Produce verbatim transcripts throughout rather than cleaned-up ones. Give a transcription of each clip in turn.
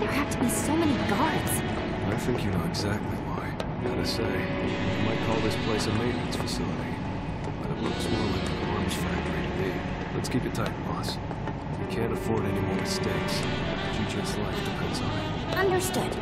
there have to be so many guards? I think you know exactly why. Gotta say, you might call this place a maintenance facility, but it looks more like an arms factory to me. Let's keep it tight, boss. We can't afford any more mistakes. G-Jet's life depends on it. Understood.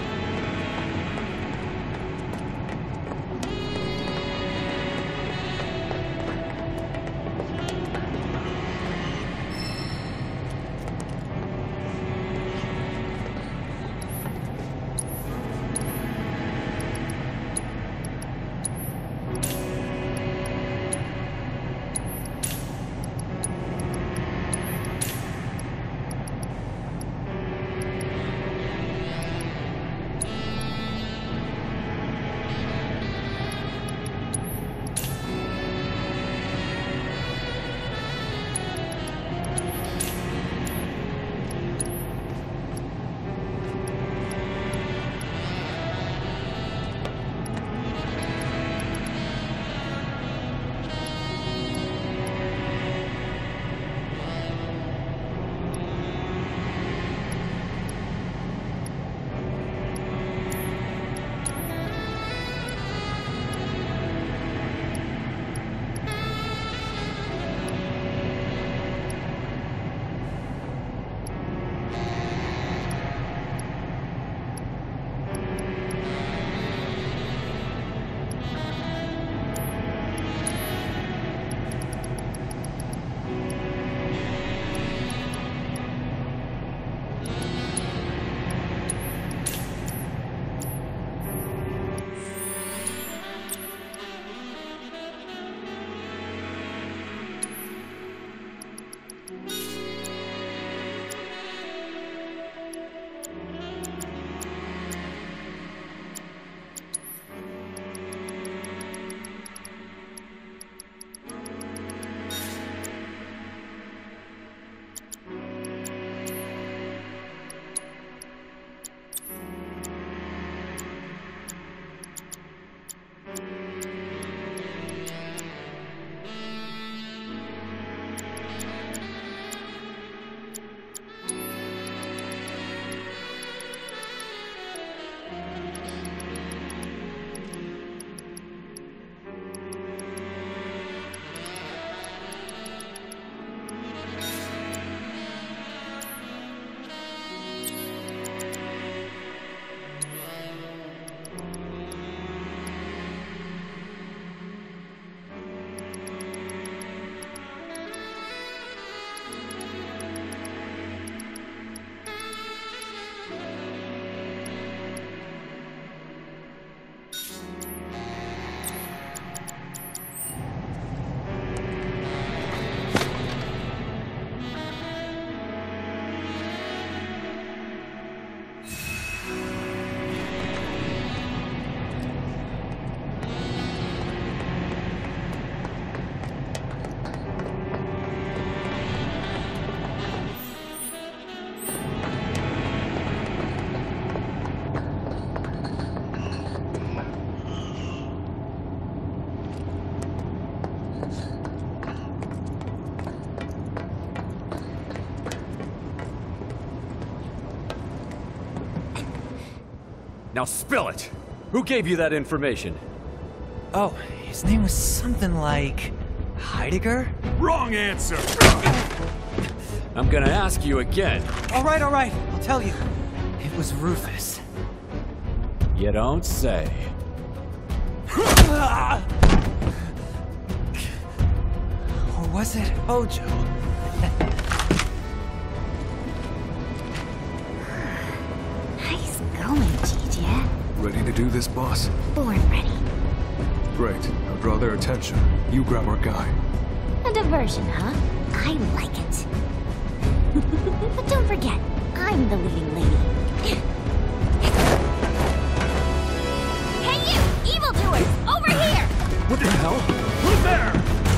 Now spill it! Who gave you that information? Oh, his name was something like... Heidegger? Wrong answer! I'm gonna ask you again. Alright, alright, I'll tell you. It was Rufus. You don't say. Or was it Hojo? Nice going, G-Jet. Ready to do this, boss? Born ready. Great. Now draw their attention. You grab our guy. A diversion, huh? I like it. But don't forget, I'm the leading lady. Hey you, evildoers! Over here! What the hell? Who's there?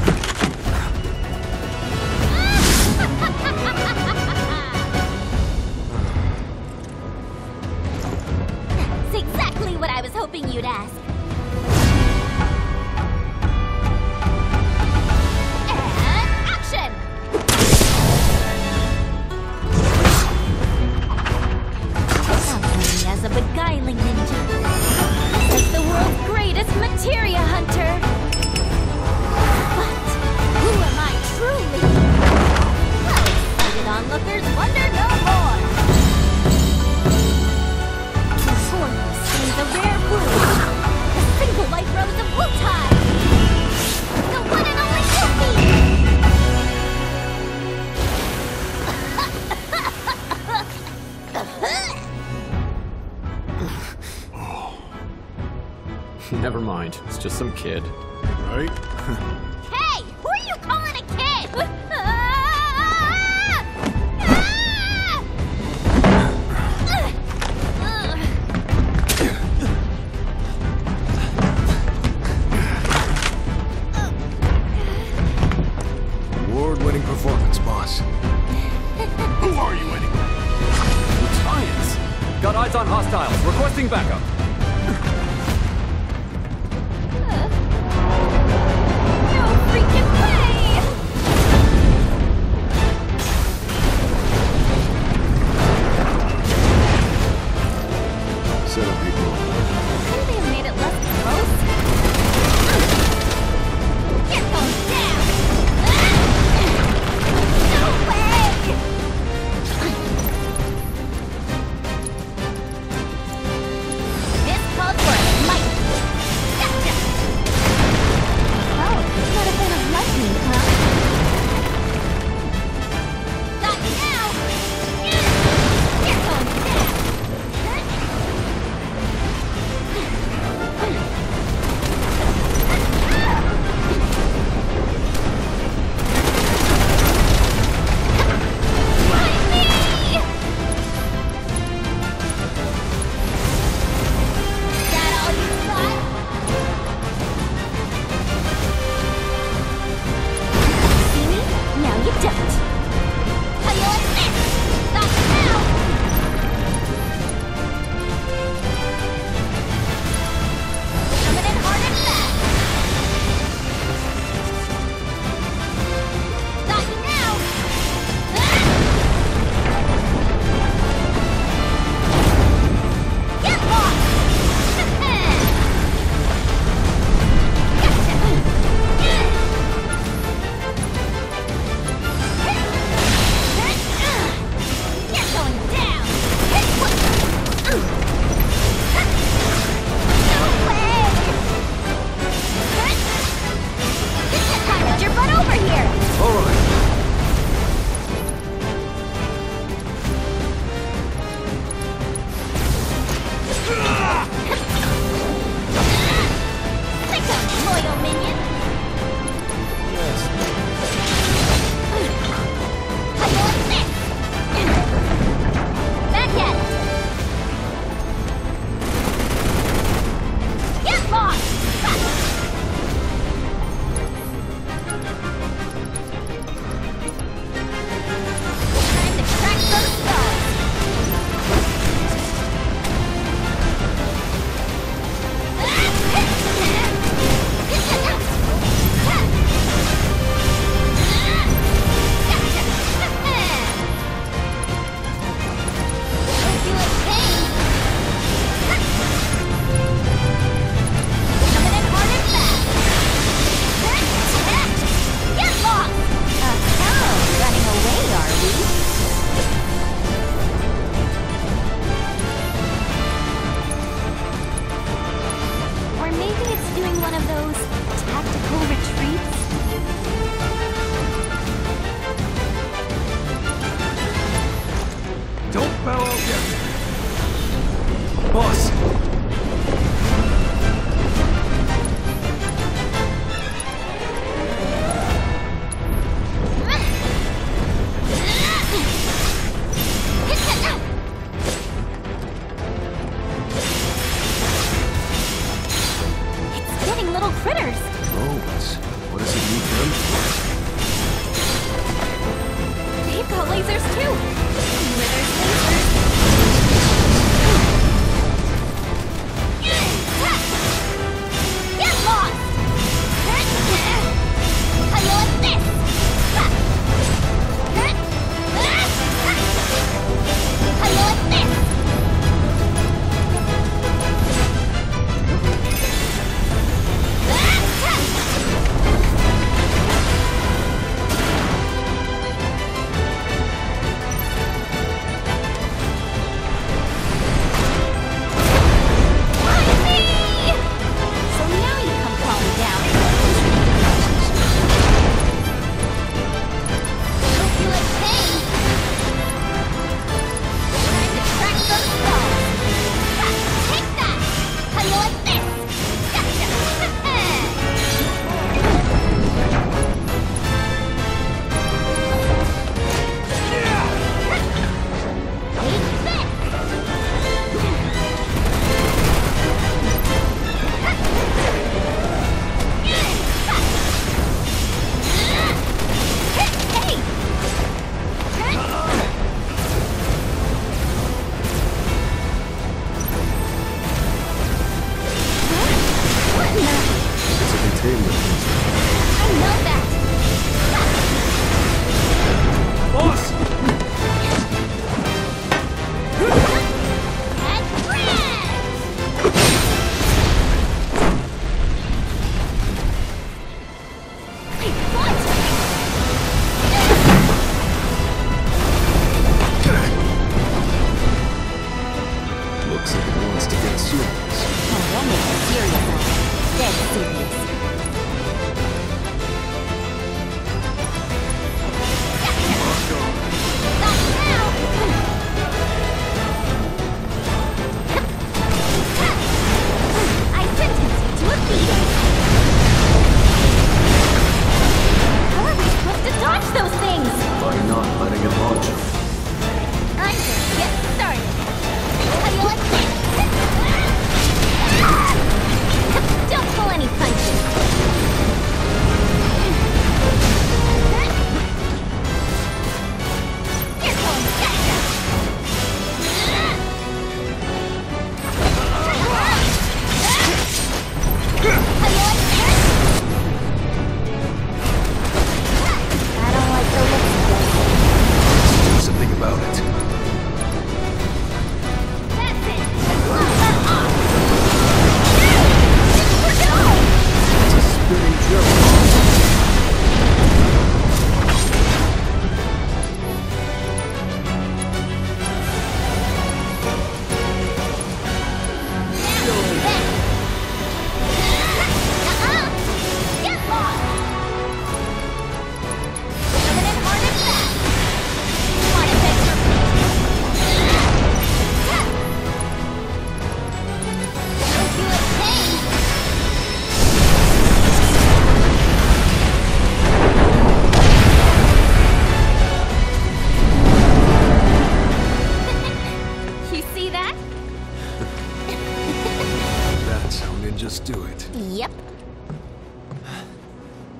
That's exactly what I was hoping you'd ask. never mind. It's just some kid. Right? Hey! Who are you calling a kid? Award-winning performance, boss. Who are you anyway? Lieutenants! Got eyes on hostiles. Requesting backup. No freaking way! Set up, people. Couldn't they have made it less close? Get those down! No way! This called for a fight. Gotcha! Oh, not a fan of lightning, huh? Got you now! Get those down!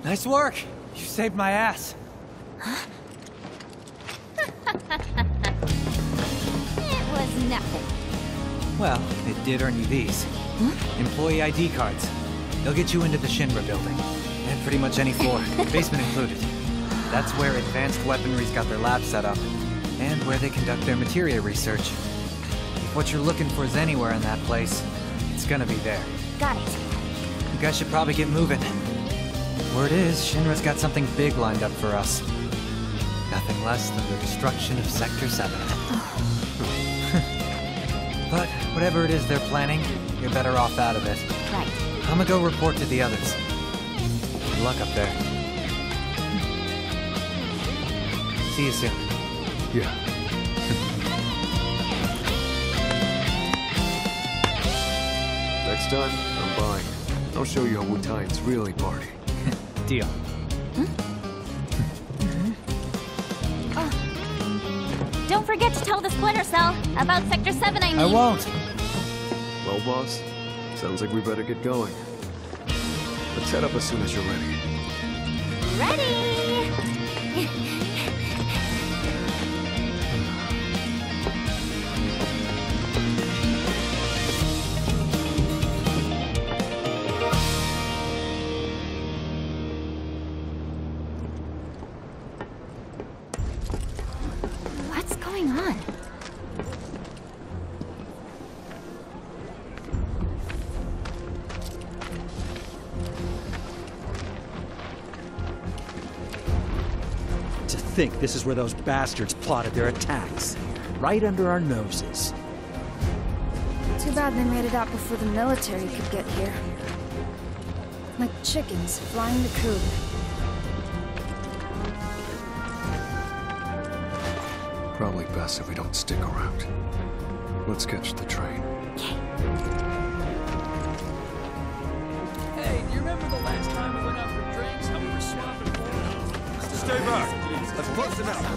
Nice work. You saved my ass. It was nothing. Well, it did earn you these. Huh? Employee I D cards. They'll get you into the Shinra building. And pretty much any floor, basement included. That's where advanced weaponry's got their lab set up. And where they conduct their materia research. If what you're looking for is anywhere in that place, it's gonna be there. Got it. You guys should probably get moving. Word is, Shinra's got something big lined up for us. Nothing less than the destruction of Sector seven. But whatever it is they're planning, you're better off out of it. Right. I'ma go report to the others. Good luck up there. See you soon. Yeah. Next time, I'm buying. I'll show you how Wutaians really party. Deal. Don't forget to tell the Splinter Cell about Sector seven, I mean. I won't. Well, boss, sounds like we better get going. Let's head up as soon as you're ready. Ready! What's going on? To think this is where those bastards plotted their attacks. Right under our noses. Too bad they made it out before the military could get here. Like chickens flying the coop. Probably best if we don't stick around. Let's catch the train. Hey, do you remember the last time we went out for drinks? How we were swapping boards? Stay back. Let's close them out.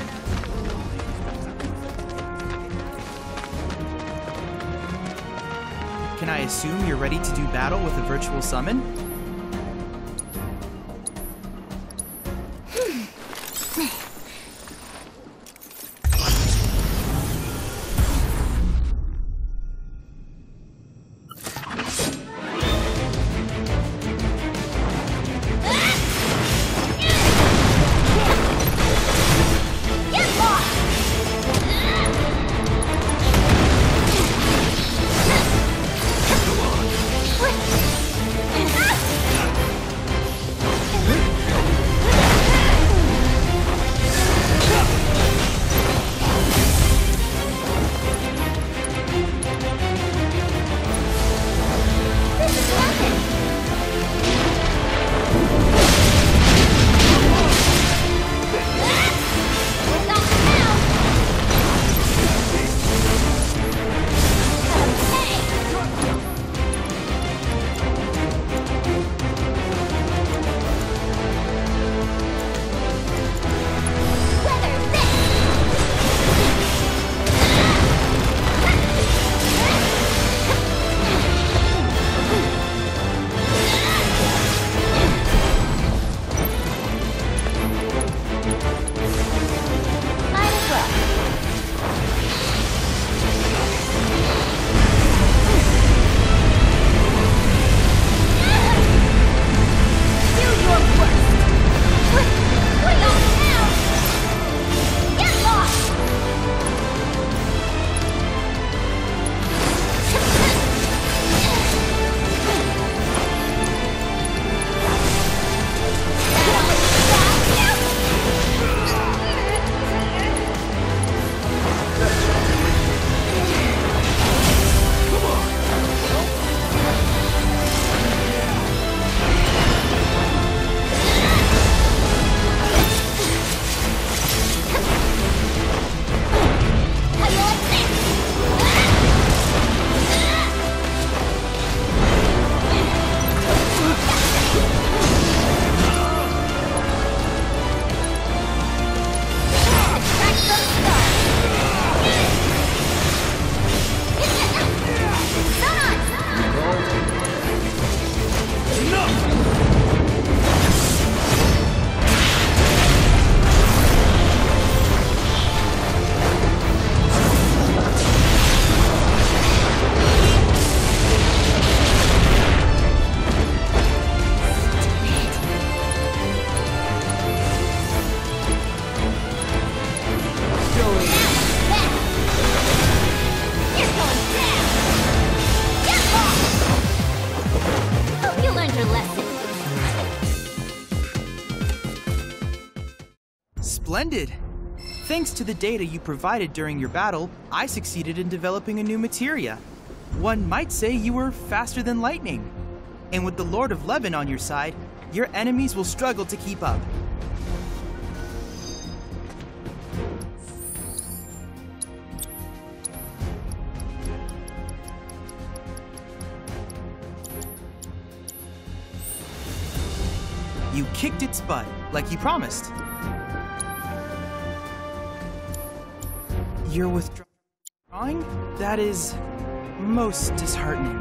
Can I assume you're ready to do battle with a virtual summon? Ah! Splendid! Thanks to the data you provided during your battle, I succeeded in developing a new materia. One might say you were faster than lightning. And with the Lord of Levin on your side, your enemies will struggle to keep up. You kicked its butt, like you promised. You're withdrawing? That is most disheartening.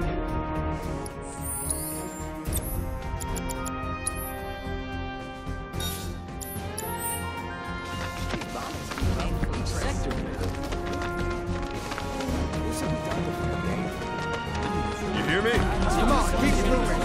You hear me? Come on, keep it moving.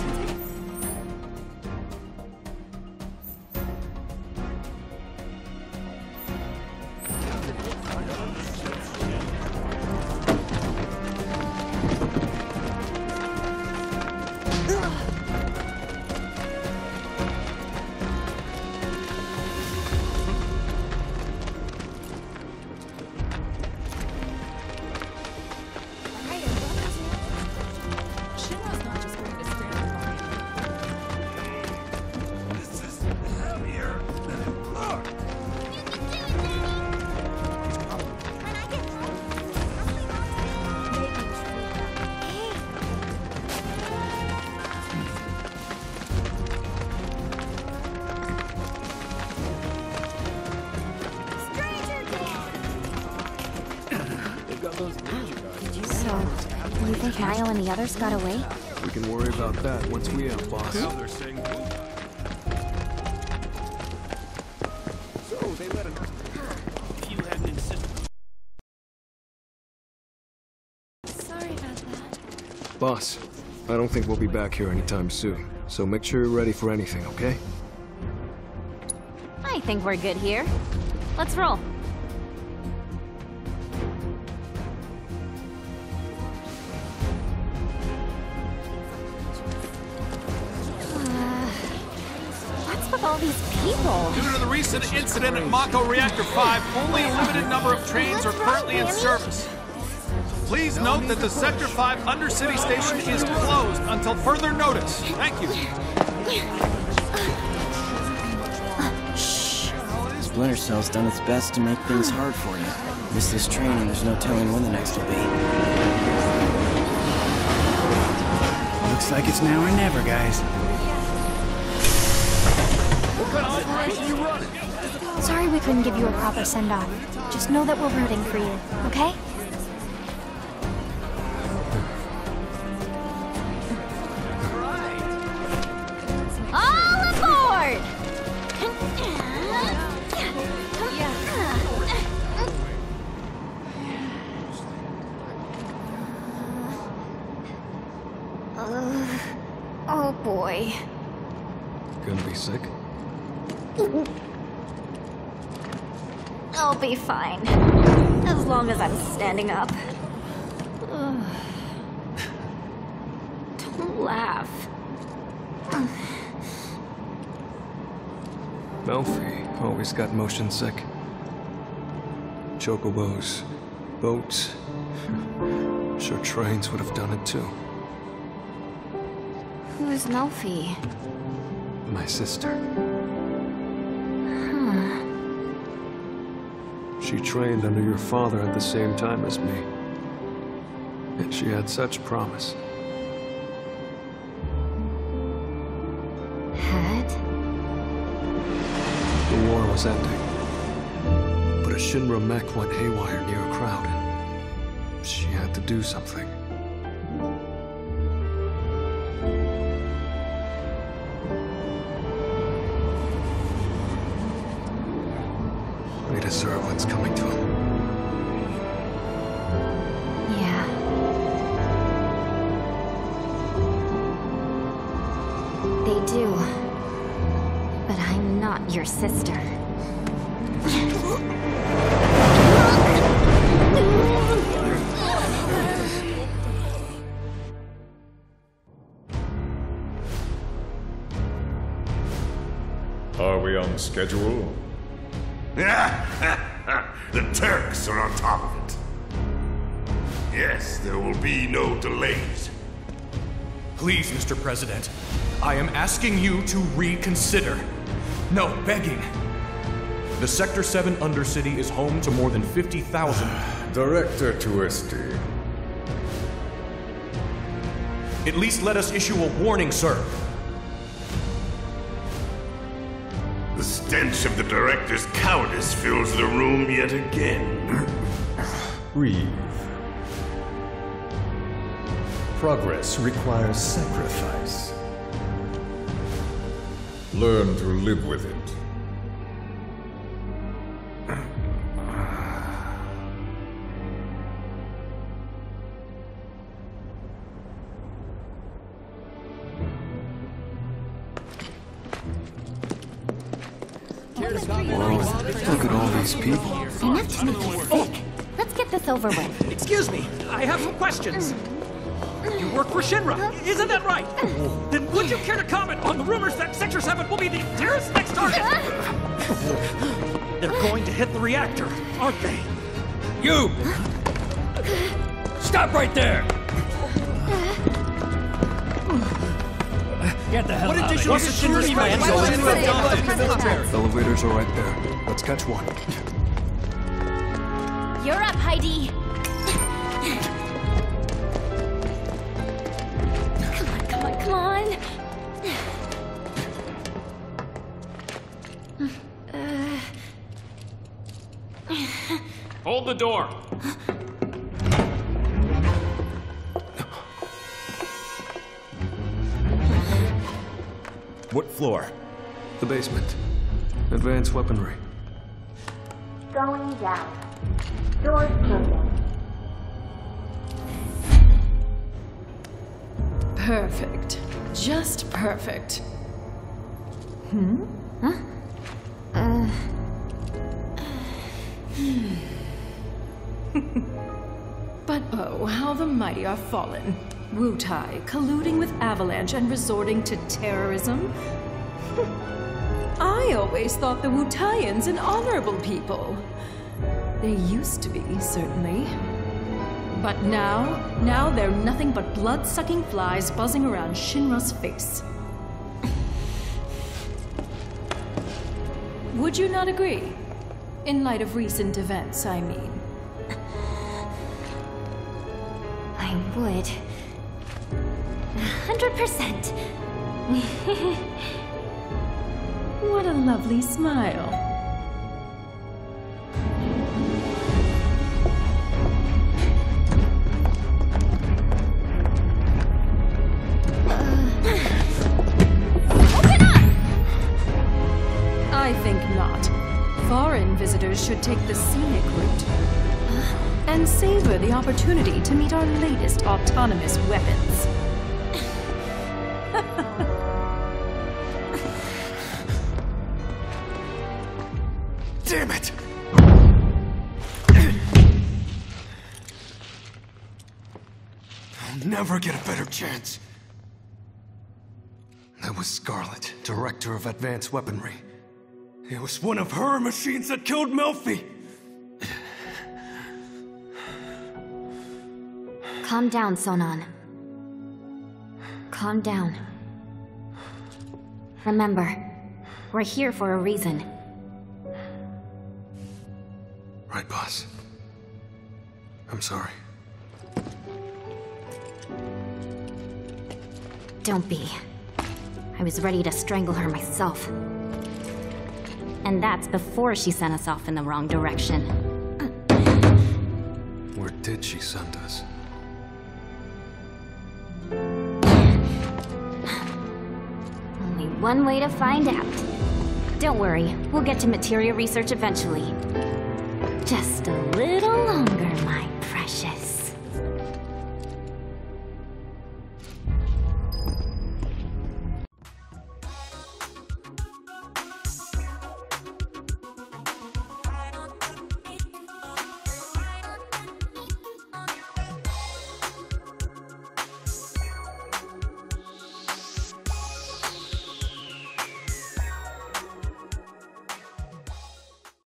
So, you think Niall and the others got away? We can worry about that once we have boss. Now they're saying. So they let him. If you hadn't insisted. Sorry about that. Boss, I don't think we'll be back here anytime soon. So make sure you're ready for anything, okay? I think we're good here. Let's roll. All these people. Due to the recent incident at Mako Reactor five, only a limited number of trains are currently in service. Please note that the Sector five Undercity Station is closed until further notice. Thank you. Splinter Cell's done its best to make things hard for you. Miss this train and there's no telling when the next will be. Looks like it's now or never, guys. Sorry we couldn't give you a proper send-off. Just know that we're rooting for you, okay? All aboard! Uh, oh boy. Gonna be sick? I'll be fine. As long as I'm standing up. Ugh. Don't laugh. Melfi always got motion sick. Chocobos, boats. Sure trains would have done it too. Who's Melfi? My sister. She trained under your father at the same time as me. And she had such promise. Had? The war was ending. But a Shinra mech went haywire near a crowd, and she had to do something. We deserve what's coming to him. Yeah. They do. But I'm not your sister. Are we on schedule? The Turks are on top of it. Yes, there will be no delays. Please, Mister President, I am asking you to reconsider. No, begging. The Sector seven Undercity is home to more than fifty thousand... Director Twisty. At least let us issue a warning, sir. The stench of the Director's cowardice fills the room yet again. Breathe. Progress requires sacrifice. Learn to live with it. Whoa, look at all these people. Enough to make you sick. Let's get this over with. Excuse me, I have some questions. You work for Shinra, isn't that right? Then would you care to comment on the rumors that Sector seven will be the terrorist's next target? They're going to hit the reactor, aren't they? You! Stop right there! Get the hell What out of additional here. security measures Go will in. Shinra adopt in the military? Elevators are right there. Let's catch one. You're up, Heidi. Come on, come on, come on. Uh... Hold the door. What floor? The basement. Advanced weaponry. Going down. Doors closing. Perfect. Just perfect. Hmm? Huh? Uh... But oh, how the mighty are fallen. Wutai colluding with Avalanche and resorting to terrorism? I always thought the Wutaians an honorable people. They used to be, certainly. But now, now they're nothing but blood-sucking flies buzzing around Shinra's face. Would you not agree? In light of recent events, I mean. I would. Hundred percent. What a lovely smile. Open up! I think not. Foreign visitors should take the scenic route and savor the opportunity to meet our latest autonomous weapons. Damn it! I'll never get a better chance. That was Scarlet, Director of Advanced Weaponry. It was one of her machines that killed Melfi! Calm down, Sonon. Calm down. Remember, we're here for a reason. Right, boss. I'm sorry. Don't be. I was ready to strangle her myself. And that's before she sent us off in the wrong direction. Where did she send us? Only one way to find out. Don't worry, we'll get to materia research eventually. Just a little longer, my precious.